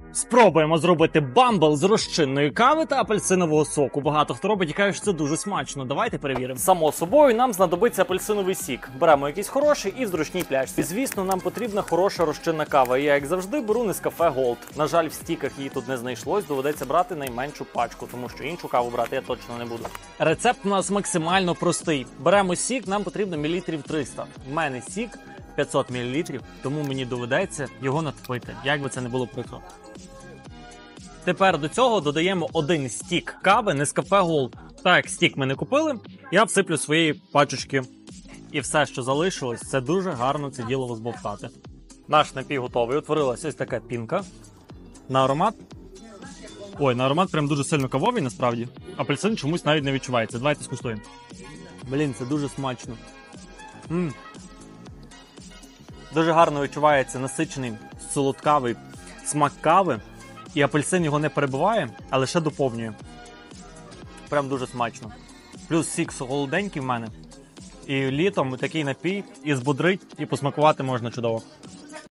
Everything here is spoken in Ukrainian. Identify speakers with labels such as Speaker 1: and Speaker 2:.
Speaker 1: Спробуємо зробити бамбл з розчинної кави та апельсинового соку. Багато хто робить і каже, що це дуже смачно. Давайте перевіримо. Само собою нам знадобиться апельсиновий сік. Беремо якийсь хороший і в зручній пляшці. Звісно, нам потрібна хороша розчинна кава. Я, як завжди, беру Nescafe Gold. На жаль, в стіках її тут не знайшлось, доведеться брати найменшу пачку, тому що іншу каву брати я точно не буду. Рецепт у нас максимально простий. Беремо сік, нам потрібно мілілітрів 300. У мене сік 500 мл, тому мені доведеться його надпити, як би це не було прикро. Тепер до цього додаємо один стік кави Nescafe Gold. Так як стік ми не купили, я всиплю своєї пачечки. І все, що залишилось, це дуже гарно це діло розбовтати. Наш напій готовий. Утворилася ось така пінка. На аромат. Ой, на аромат прям дуже сильно кавовий, насправді. Апельсин чомусь навіть не відчувається. Давайте скуштуємо. Блін, це дуже смачно. Дуже гарно відчувається насичений, солодкавий смак кави. І апельсин його не перебиває, а лише доповнює. Прям дуже смачно. Плюс сік солоденький в мене. І літом такий напій і збудрить, і посмакувати можна чудово.